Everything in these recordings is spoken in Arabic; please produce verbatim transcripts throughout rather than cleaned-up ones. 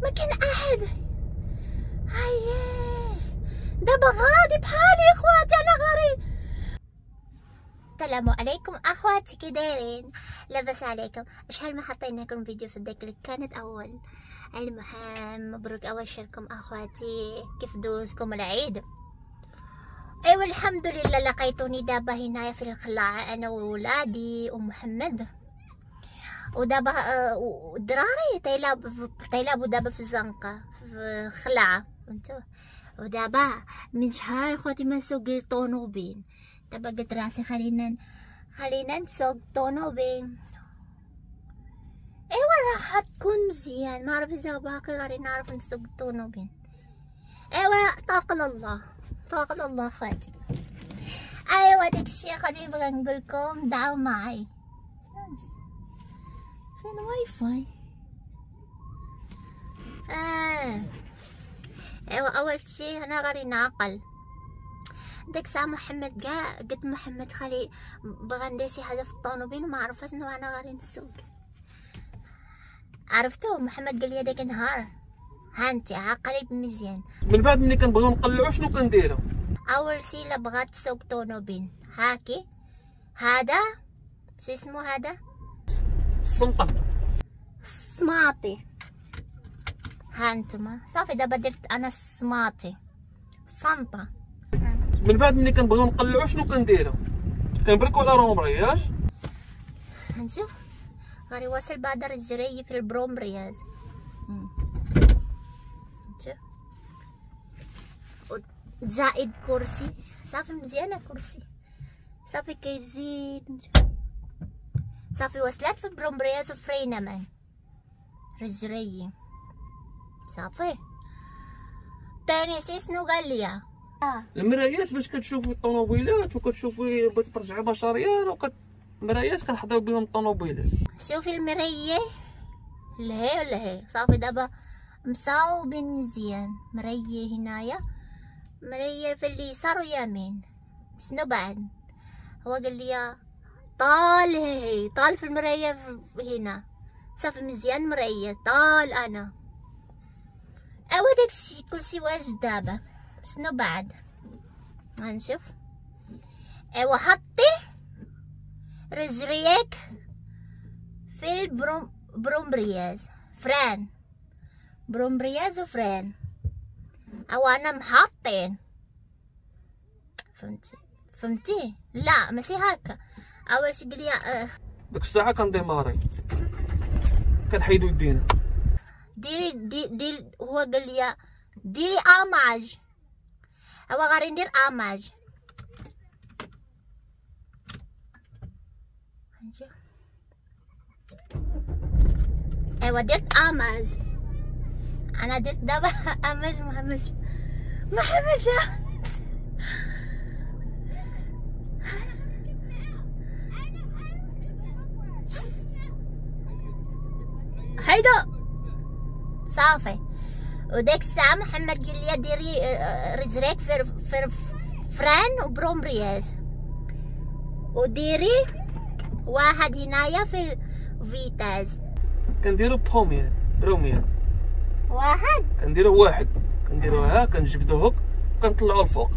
ما كان احد. هيا دابا غادي بحالي يا اخواتي، انا غاري. السلام عليكم اخواتي، كي دايرين؟ لاباس عليكم؟ شحال ما حطينا لكم فيديو في الديك اللي كانت اول. المهم مبروك اواشركم اخواتي، كيف دوزكم العيد؟ ايوا الحمد لله، لقيتوني دابا هنايا في الخلاعه انا وولادي ومحمد، ودابا الدراري طيلاب طيلابو دابا في الزنقه في الخلاعه فهمتوا. ودابا من شحال خواتي ما سوق الطونوبيل، دابا قلت راسي خلينا خلينا نسوق طونوبيل. ايوا راح تكون مزيان، ما عرف اذا باقي غادي نعرف نسوق الطونوبيل. ايوا توكل الله توكل الله خواتي. ايوا داكشي خواتي بغا نقولكم، دعوا معي. فين واي فاي؟ اه ايوا اول شي انا غادي نعقل. داك الساعه محمد كاع قلت محمد خلي بغا ندير شي حاجه في الطونوبيل وما عرفت شنو انا غادي نسوق. عرفتو محمد قال لي داك النهار هانتي عقلي مزيان. من بعد ملي كنبغيو نقلعو شنو كنديرو؟ اول شي الا بغات تسوق طونوبيل هاكي هذا شو اسمه هذا؟ السمطه السماطي. هانتوما صافي دابا درت انا السماطي الصنطه. من بعد ملي كنبغيو نقلعو شنو كنديرو؟ كنبركو على رومرياج. نشوف غادي واصل بعد الجري في البرومبرياز. نشوف زائد كرسي صافي مزيانه كرسي صافي كيزيد. نشوف صافي وصلت في البرومبرياز وفرينا مان رجري صافي. تاني سي شنو قال لي؟ آه. المرايات باش كتشوفي الطوموبيلات وكتشوفي بغيتي ترجعي باش ريال وكت مرايات كنحضرو بهم الطوموبيلات. شوفي المرايه لهي ولا هي صافي دابا مصاوبين مزيان. مريه هنايا مريه في اليسار ويمين. شنو بعد؟ هو قال لي طال هي طال في المرايه هنا صافي مزيان مريه طال انا. ايوا داكشي كلشي واجد. دابا شنو بعد؟ غنشوف. ايوا حطي رجليك في البروم برومبرياز فران برومبرياز وفران. او انا محطين فهمتي فهمتي؟ لا ماشي هكا. اول شي قال لي أه ديك الساعه كنديماري كنحيدو يدينا. ديري دي دي هو قال لي ديري اماج. هو غادي ندير اماج. ايوا درت اماج. انا درت دابا اماج. محمد محمد شا حيدو صافي. وديك الساعة محمد قال لي ديري رجليك في في فران وبرومبرياز وديري واحد هنايا في الفيتاز. كنديرو بروميير بروميير واحد كنديرو واحد كنديروها كنجبدوه كنطلعو الفوق.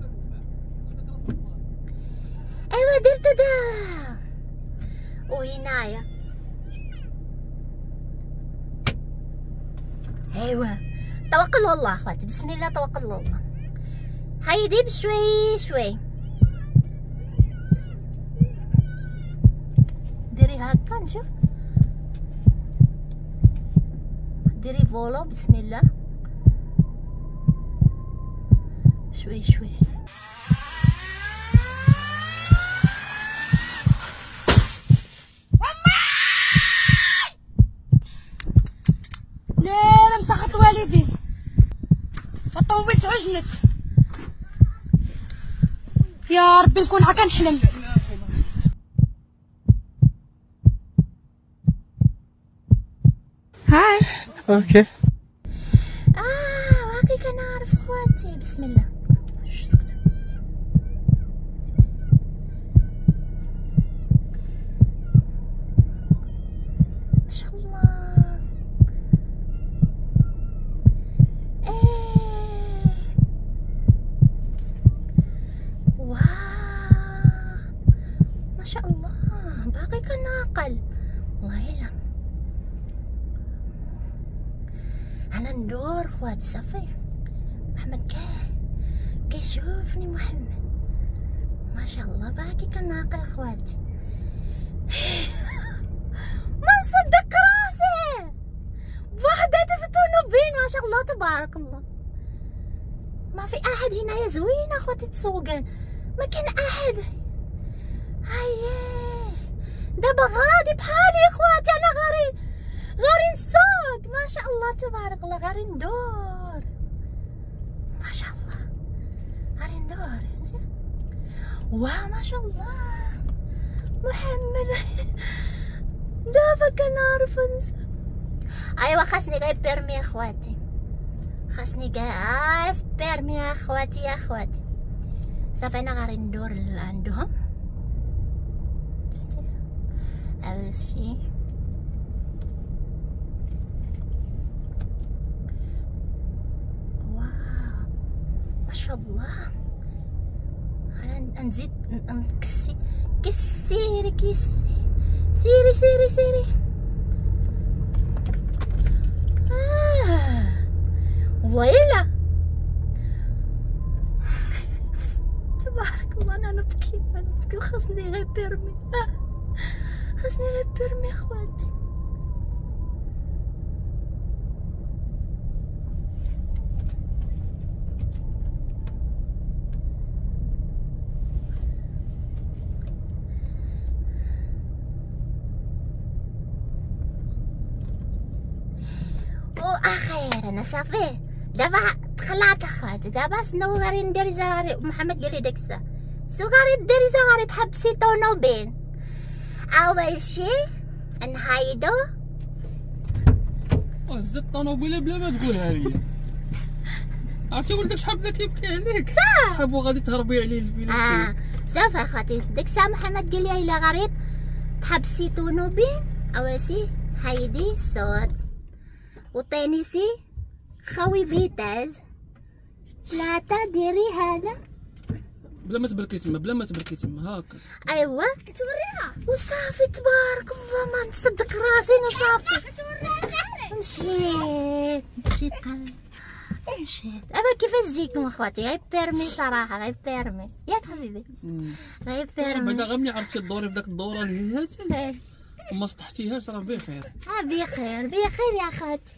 ايوا درتو دا. وهنايا ايوا توكل على الله اخواتي، بسم الله توكل على الله. هيدي بشوي شوي ديري هكا. نشوف ديري فولو بسم الله شوي شوي. لا مسحت والدي الطوموبيل تعجنت. يا ربي نكون هكا نحلم. هاي اوكي. اه باقي كنعرف خواتي. بسم الله سكت. ما شاء الله انا ندور خواتي صافي. محمد كاع كيشوفني محمد ما شاء الله باقي كنعقل خواتي. ما نصدق راسي وحدتي في الطونوبيل ما شاء الله تبارك الله. ما في احد هنايا زوينه اخواتي تسوقن، ما كان احد. هيا دابا غادي بحالي اخواتي، انا غاري غاري نسوق ما شاء الله تبارك الله، غاري ندور ما شاء الله، غاري ندور. واه ما شاء الله محمد دابا كنعرف نسوق. ايوا خاصني غير بيرمي اخواتي، خاصني كاع بيرمي يا اخواتي يا اخواتي. صافي انا غادي ندور عندهم. اول شي واو ما شاء الله. انا نزيد نكسي كسيري كسي سيري سيري سيري. آه. ويلا تبارك الله. انا نبكي انا نبكي وخاصني غير بيرمي، خاصني غير بيرمي اخواتي. واخيرا صافي دابا تخلعت اخواتي. دابا شنو غادي ندير؟ زغاري محمد قال لي داك الساعه شنو غادي ديري؟ زغاري تحبسي طونوبيل. اول شي نحيدو هز الطونوبيله بلا ما تقولها لي. عرفتي ولدك شحال بدا كيبكي عليك، صحابو غادي تهربي عليه الفيلم. اه صافي اخواتي ديك الساعه محمد قال لي الا غادي تحبسي طونوبيل اول شي حيدي الصوت وطينيسي خوي فيتاز ثلاثة ديري هذا بلا ما تبركي تما بلا ما تبركي تما هاكا. ايوا كتوريها وصافي تبارك الله ما نصدق راسي. انا صافي مشيت مشيت مشيت. ابا كيفاش جيكم اخواتي؟ غير بيرمي صراحه، غير بيرمي ياك حبيبي، غير بيرمي. بعدا غير ملي عرفتي تدوري في داك الدوره اللي هي وما سطحتيهاش راه بخير. اه بخير بخير يا اخواتي.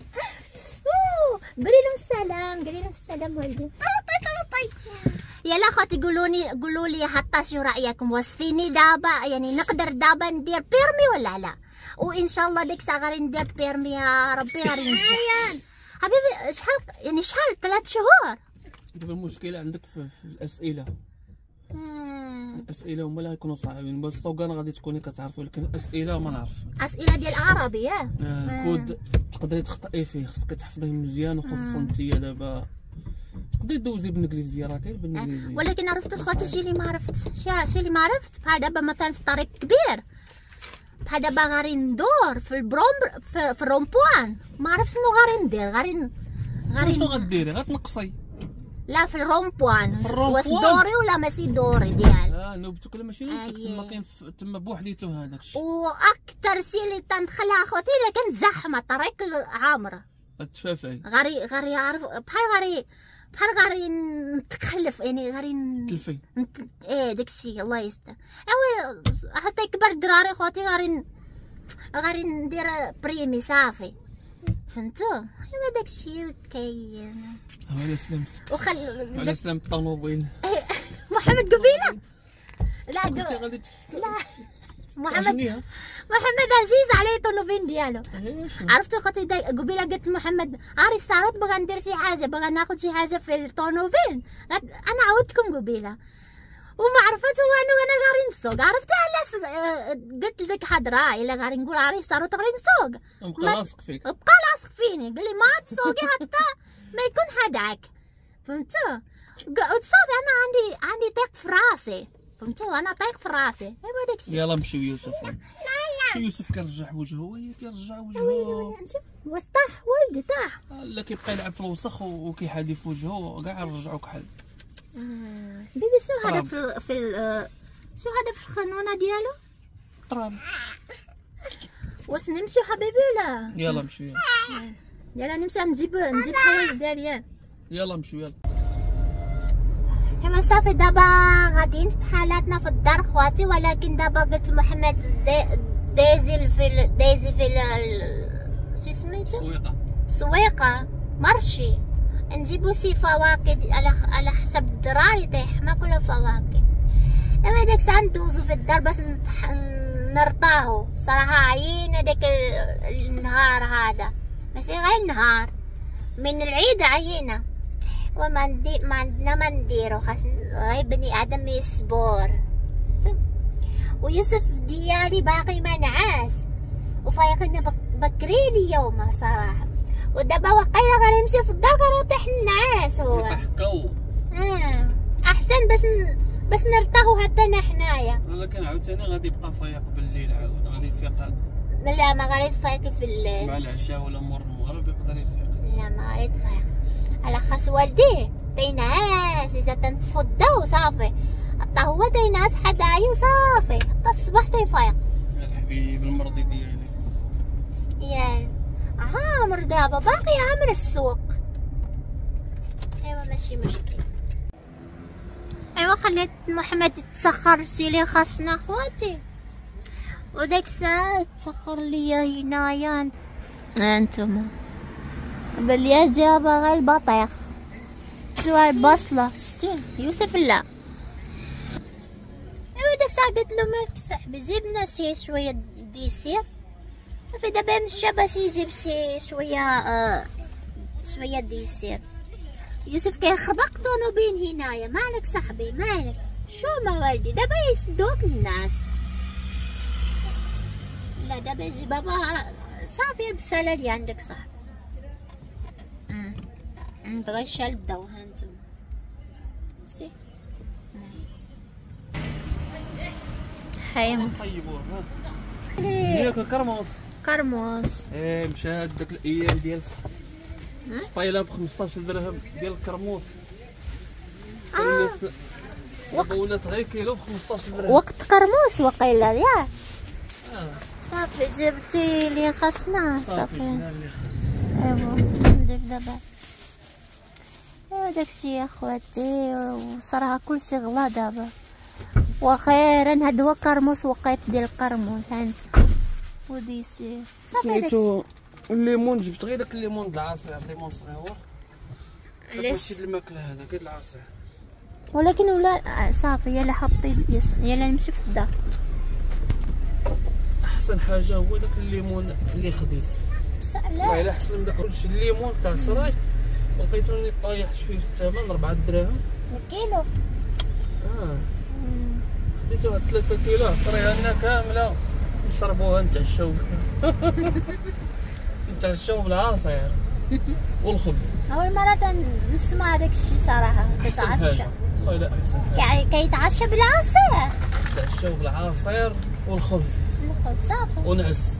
قولي لهم السلام، قولي لهم السلام والدي. عطيك عطيك. يلا اخواتي قولوني قولوا لي حتى شو رايكم، وصفيني دابا يعني نقدر دابا ندير بيرمي ولا لا؟ وان شاء الله ديك الساعه غادي ندير بيرمي يا ربي غادي ننجح. حبيبي شحال يعني شحال ثلاث شهور؟ دابا المشكله عندك في, في الاسئله. مم. الاسئله هما اللي غيكونوا صعيبين، بس الصوغان غادي تكوني كتعرفي، ولكن الاسئله ما نعرف. اسئله ديال العربي ياك؟ آه كود تقدري تخطئي فيه، خصك تحفظيه مزيان، وخصوصا نتيا دابا تقدري دوزي بالانجليزيه، راه كاين بالانجليزيه. ولكن عرفت اخواتي شي اللي ما عرفت، شي اللي ما عرفت بحال دابا مثلا في الطريق كبير، بحال دابا غادي ندور في البروم في, في الرومبوان، ما عرفت شنو غادي ندير. غادي غادي شنو غديري؟ غتنقصي. لا في الرومبوان واش دوري ولا ماشي دوري ديال. اه نوبتك ولا ماشي نوبتك، تما كاين تما بوحديتو هذاك الشيء. واكثر شي اللي تندخلها اخوتي الا كانت زحمه الطريق عامره التفافاي، غادي غادي يعرف بحال غادي بحال غادي نتكلف يعني غادي تلفي. ايه داكشي الله يستر. ايوا حتى يكبر الدراري خوتي غادي غادي ندير بريمي صافي فهمتوا. ايوا داكشي كاين. على سلامتك وخل على سلامة الطوموبيل. محمد قبيله لا كنتي غادي لا محمد محمد عزيز عليه الطوموبيل ديالو. عرفتوا خوتي قبيله قلت لمحمد عاري الساروت بغا ندير شي حاجه، بغا ناخذ شي حاجه في الطوموبيل. انا عاودتكم قبيله وما عرفت هو انه انا غادي نسوق. عرفتي علاش قلت لك حضره الا غادي نقول عاري الساروت غادي نسوق؟ بقى لاصق فيك، بقى لاصق فيني، قال لي ما تسوقي حتى ما يكون حداك فهمتوا. وتصافي انا عندي عندي طيق في راسي فهمتوا، انا طايق في راسي. ايوا داكشي. يلا نمشيو يوسف. شي يوسف كيرجع وجهه، هو كيرجع وجهه. واش طاح ولدي طاح؟ لا كيبقى يلعب في الوسخ وكيحادي في وجهه كاع يرجعو كحل. بيبي شنو هذا في في شنو هذا في الخنونه ديالو؟ تراب. واش نمشيو حبيبي ولا؟ يلا مشيو. يلا نمشي نجيب نجيب حوايج ديالي. يلا نمشيو يلا. كما صافي دابا غاديين في حالاتنا في الدار خواتي، ولكن دابا قلت لمحمد دي دايزي في دايزي في شو سميتو السويقه السويقه مرشي نجيبو شي فواكه على على حسب الدراري طيح ما كل فواكه. اما داك الساعه ندوزو في الدار باش نتح... نرطاهو. صراحه عيينا داك النهار هذا، ماشي غير النهار، من العيد عيينا وما ندي ما عندنا ما نديرو، خاص غير بني ادم يصبر. ويوسف ديالي باقي ما نعاس وفايقنا بكري اليوم صراحه، ودابا وقيلا غير يمشي في الدار غير يطيح النعاس هو يضحكوا. اه احسن باش باش نرتاحو حتى حنايا. ولكن عاوتاني غادي يبقى فايق بالليل، عاود غادي يفيق لا ما غادي يفيق في الليل مع العشاء ولا مور المغرب يقدر يفيق. لا ما غادي يفيق على خاص والديه تينعس اذا تنطفو الضو صافي، حتى هو تينعس حدايا وصافي حتى الصباح تيفيق. يا الحبيب المرضي ديالي يا عامر دابا باقي عامر السوق. ايوا ماشي مشكل. ايوا خليت محمد يتسخر سيلي خاصنا خواتي، وداك الساعه تسخر ليا هنايا انتما بل يا جابه غير البطيخ شويه البصله شتي يوسف. لا ايوا داك الساعه قلت له مالك صاحبي جبنا شي شويه ديسير صافي، دابا مشى باش يجيب شي شويه آه شويه ديسير. يوسف كيخربق طونوبين هنايا. مالك صاحبي مالك؟ شو ما والدي دابا يسدوك الناس. لا دابا يجي بابا صافي البساله اللي عندك صاحبي. امم بغا يشال الضو هانتوما سي حيما طيبوه ها ياك الكرموس كرموس. ايه مشى هاد الايام ديال سطايله ب خمسطاش درهم ديال الكرموس. اه وقت ولات غير كيلو ب خمسطاش درهم وقت كرموس وقيلا ياك. اه صافي جبتي اللي خاصنا صافي. شنو اللي خاص. ايوا ندير دابا. ايوا داكشي يا خواتي، وصراحه كلشي غلا دابا، وخيرا هاد هو كرموس وقيت ديال الكرموس هانت وديسي سميتو الليمون. جبت غير داك الليمون د العصير، الليمون صغيور ماشي د الماكله هذا غير العصير. ولكن ولا صافي يلا حطي يس يلا نمشي في الدار. احسن حاجه هو داك الليمون اللي خديت. لا والله احسن من داك كلشي. الليمون تاع السراج لقيتوني طايح شويه في الثمن أربعة دراهم الكيلو. اه خديتوها ثلاثة كيلو عصريها لنا كامله نشربوها نتعشاو نتعشاو بالعصير والخبز. اول مره نسمع داك الشيء صراحه. كيتعشى والله لا احسن حاجه كيتعشى بالعصير. نتعشاو بالعصير والخبز الخبز صافي ونعس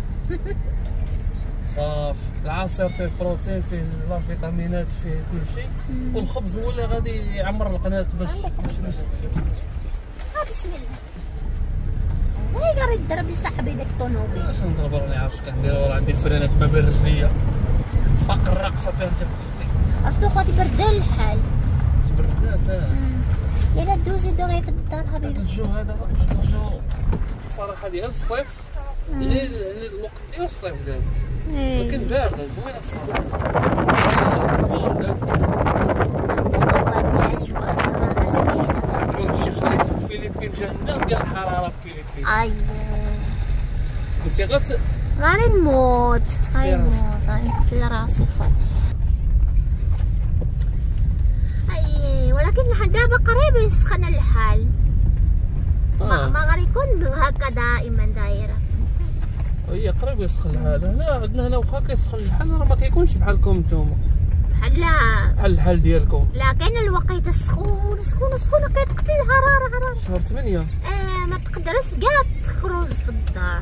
صافي. العصير فيه بروتين، فيه لا فيتامينات، فيه كل شيء. والخبز هو اللي غادي يعمر القناه باش باش ها بسم الله. وي غير يضرب صاحبي داك الطونوبيل. اش نضرب راني عارف اش كندير. راه عندي الفرينات ما بين رجليا فقر الرقصه فيها انت اختي. عرفتو خواتي بردان الحال تبردات. اه يلا دوزي دوغي في الدار هذا حبيبي. الجو هذا الجو الصراحه ديال الصيف يعني الوقت ديال الصيف دابا ولكن بارده زوينه الصراحه. زوين الاجواء صراحه زوينه. كون شي خليت في الفلبين جهنم ديال الحراره في الفلبين. اي كنتي غت غادي نموت غادي نموت غادي نقتل راسي خواتي. اي ولكن لحد دابا قريب يسخن الحال. ما ما غادي يكون هكا دائما دايره. هي قريب يسخن الحال. هنا عندنا هنا واخا كيسخن الحال راه ما كيكونش بحالكم نتوما. بحال لا بحال الحال ديالكم. لا كاين الوقيته سخونه سخونه سخونه كتقتل الحراره حراره. شهر ثمانية اه ما تقدرش كاع تخرج في الدار.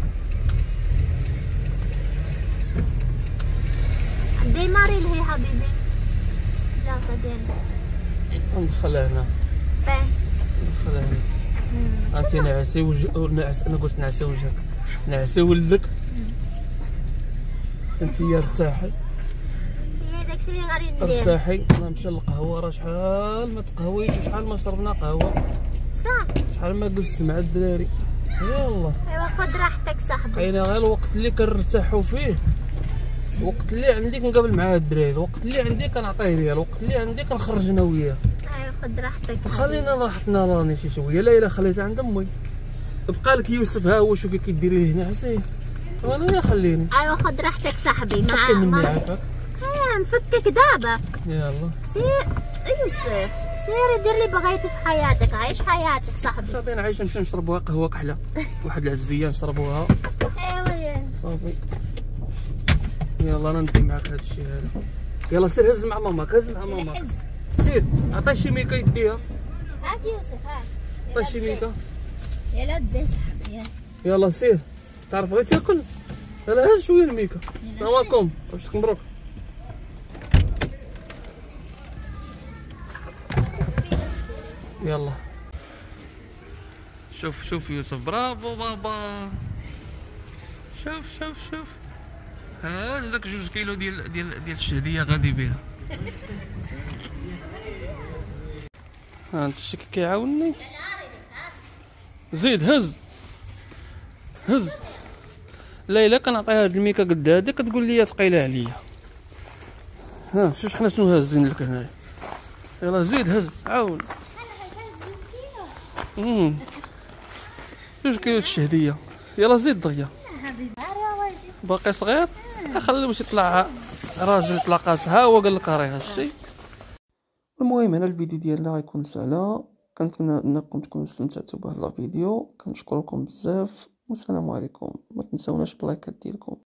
ديماري لهي حبيبي البلاصه ديالنا. ندخلها هنا فين ندخلها هنا. انت نعسي وجه نعس. انا قلت نعسي وجهك نعسي ولدك انتي ارتاحي هي داكشي اللي غادي ندير. ارتاحي. انا نمشي للقهوه، راه شحال ما تقهويتش، شحال ما شربنا قهوه، صح. شحال ما جلست مع الدراري. يلا ايوا خذ راحتك صاحبي. كاينه غير الوقت اللي كنرتاحوا فيه، الوقت اللي عندي كنقابل مع الدراري، الوقت اللي عندي كنعطيه ليا، الوقت اللي عندي كنخرج انا وياه. ايوا خذ راحتك. خلينا راحتنا راني شي شويه. لا الا خليتها عند امي بقى لك يوسف، ها هو شوفي كيديري هنا حسين، وانا يا خليني. ايوا خذ راحتك صاحبي. مع فكي مني ما عافاك. ها نفكك دابا. يلا سير يوسف، سير دير اللي بغيتي في حياتك، عيش حياتك صاحبي. صافي نعيش نمشي نشربوها قهوه كحله، واحد العزيه نشربوها ايوا صافي. يلا انا ندي معاك هذا الشيء هذا. يلا سير هز مع ماماك، هز مع ماماك. سير عطي شي ميكا يديها. هاك يوسف هاك. عطي شي ميكا. يلا دي صاحبي يلا. يلا سير. تعرف بغيت تاكل؟ يلا هز شويه الميكا. السلام عليكم، عرفتك مبروك. يلا شوف شوف يوسف، برافو بابا. شوف شوف شوف، ها داك جوج كيلو ديال ديال ديال الشهديه غادي بها. ها انت الشك كيعاونني. زيد هز هز. ليلى كنعطيها هاد الميكا قد هادي كتقول لي ثقيله عليا. ها شوف حنا شنو هازين لك هنايا. يلا زيد هز عاون. امم جوج كيلو الشهديه. يلا زيد دغيا. باقي صغير، خليه باش يطلع راجل يطلع قاس. ها هو قال لك راه هادشي. المهم هنا الفيديو ديالنا غيكون سهله. كنتمنى انكم تكونوا استمتعتوا بهذا الفيديو. كنشكركم بزاف والسلام عليكم. ما تنساوناش بلايكات ديالكم.